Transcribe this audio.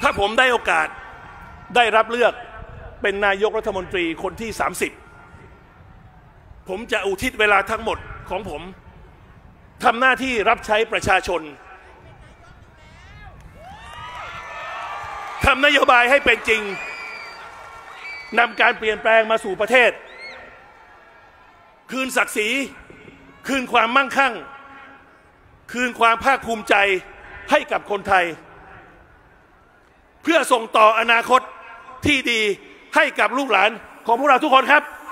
ถ้าผมได้โอกาสได้รับเลือกเป็นนายกรัฐมนตรีคนที่30ผมจะอุทิศเวลาทั้งหมดของผมทำหน้าที่รับใช้ประชาชนทำนโยบายให้เป็นจริงนำการเปลี่ยนแปลงมาสู่ประเทศคืนศักดิ์ศรีคืนความมั่งคั่งคืนความภาคภูมิใจให้กับคนไทยเพื่อส่งต่ออนาคตที่ดีให้กับลูกหลานของพวกเราทุกคนครับ